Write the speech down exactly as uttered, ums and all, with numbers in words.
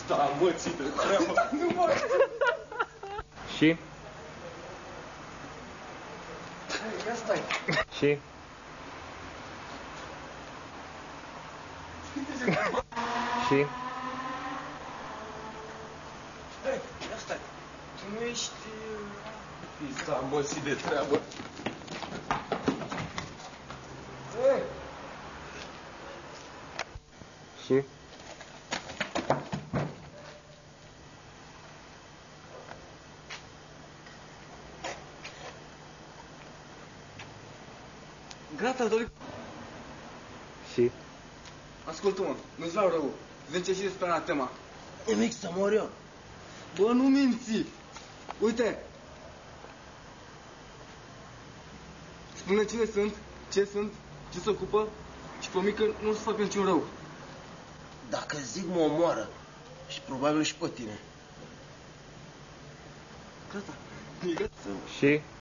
Pista, mă, ții de treabă. Nu mă Și? Ia stai. Și? Și? Hai, ia stai. Tu nu ești... Pista, mă, ții de treabă. Hai. Și? Gata, Doric. Și? Ascultă-mă, nu-ți vreau rău. Zice și despre anatema. Nimic, să mor eu. Bă, nu minți. Uite. Spune cine sunt, ce sunt, ce se ocupă și pe mică nu se fac niciun rău. Dacă zic, mă omoară. Și probabil și pe tine. Gata. E gata. Și?